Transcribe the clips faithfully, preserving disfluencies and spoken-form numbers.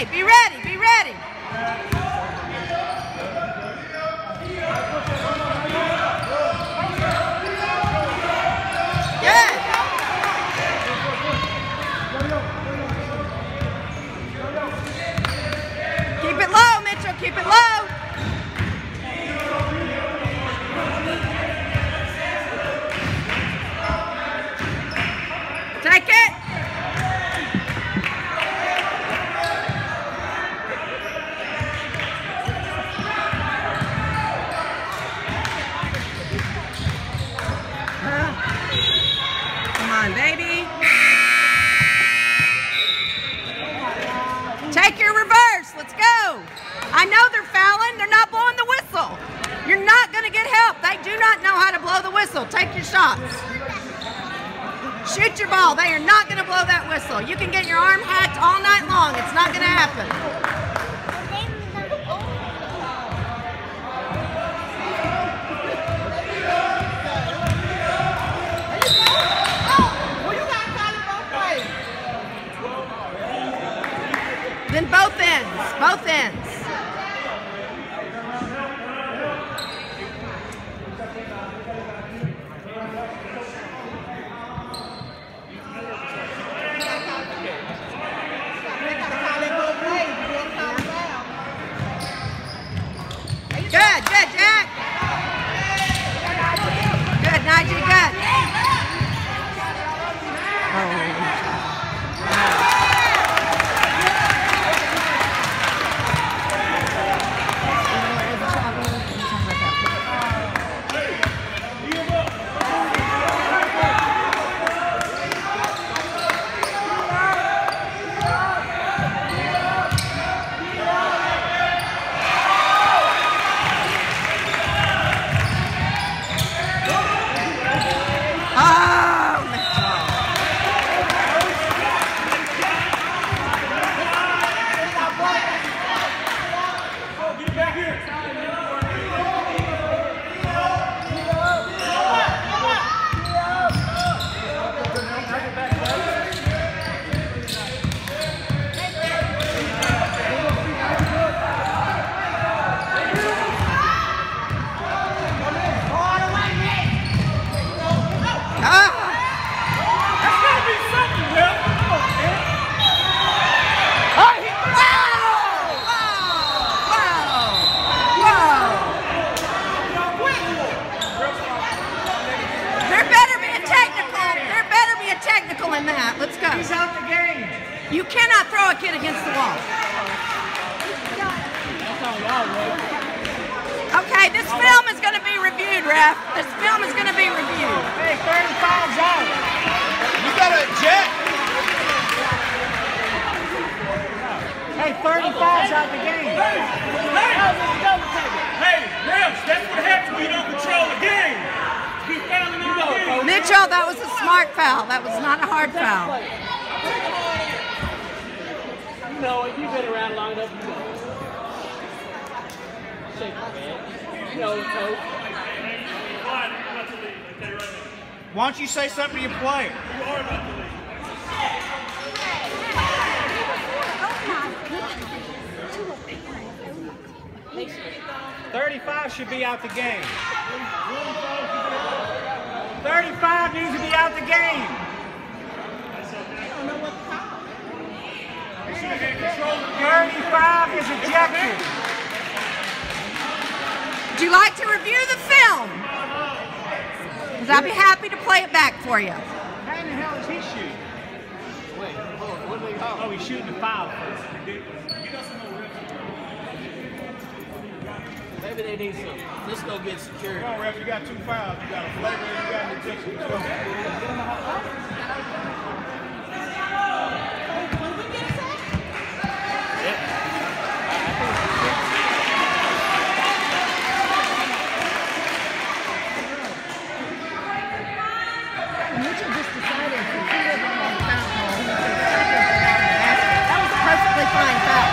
Okay, be ready, be ready. Good. Keep it low, Mitchell, keep it low. Take it. Come on, baby. Take your reverse. Let's go. I know they're fouling. They're not blowing the whistle. You're not going to get help. They do not know how to blow the whistle. Take your shots. Shoot your ball. They are not going to blow that whistle. You can get your arm hacked all night long. It's not going to happen. Then both ends. Both ends. Good, good, Jack. Good, Nigel, good. In that. Let's go. He's out the game. You cannot throw a kid against the wall. Okay, this film is going to be reviewed, ref. This film is going to be reviewed. Hey, thirty-five's out. You got to eject. Hey, thirty-five's out the game. Hey, hey, refs, that's what happens when you don't control the game. Keep fouling on the game. Mitchell, that was a smart foul. That was not a hard foul. You know it. You've been around long enough. You know. Shake your head. You know it, coach. Why don't you say something to your player? You are about to leave. thirty-five should be out the game. thirty-five needs to be out the game. thirty-five is ejected. Would you like to review the film? Because I'd be happy to play it back for you. How in the hell is he shooting? Wait, hold on. What do they call? Oh, he's shooting the foul first. Maybe they need some. Let's go get security. Come on, ref, you got two fouls. You got a flavor and you got an ejection. Mitchell just decided to he wasn't on the foul call. That was a perfectly fine foul.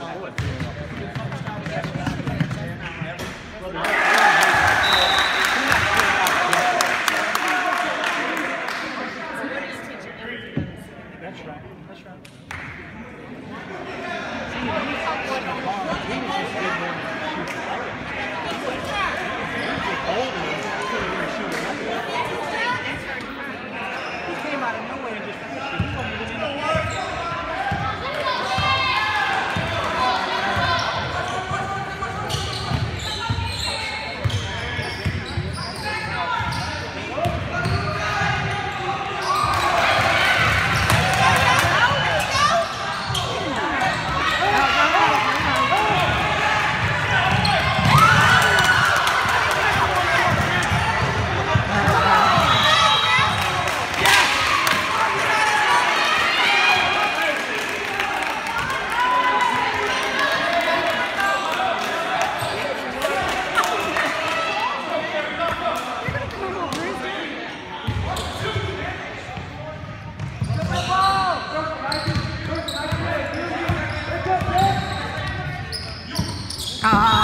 That's right. That's right. He came out of nowhere and just pushed it. He wasn't even in the Ah.